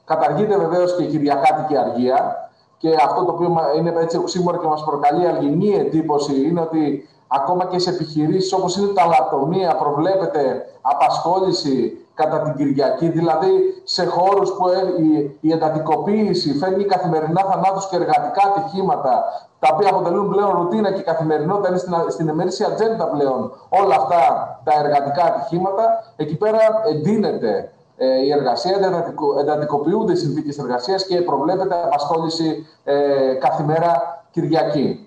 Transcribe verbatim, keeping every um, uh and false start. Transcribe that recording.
Καταργείται βεβαίως και η κυριακάτικη αργία. Και αυτό το οποίο είναι έτσι οξύμορο και μας προκαλεί αλγινή εντύπωση είναι ότι ακόμα και σε επιχειρήσεις όπως είναι τα λατομεία προβλέπεται απασχόληση κατά την Κυριακή. Δηλαδή σε χώρους που η εντατικοποίηση φέρνει καθημερινά θανάτους και εργατικά ατυχήματα, τα οποία αποτελούν πλέον ρουτίνα και καθημερινότητα, είναι στην, στην ημερήσια ατζέντα πλέον όλα αυτά τα εργατικά ατυχήματα, εκεί πέρα εντείνεται η εργασία, εντατικοποιούνται οι συνθήκες εργασίας και προβλέπεται απασχόληση ε, καθημερινά Κυριακή.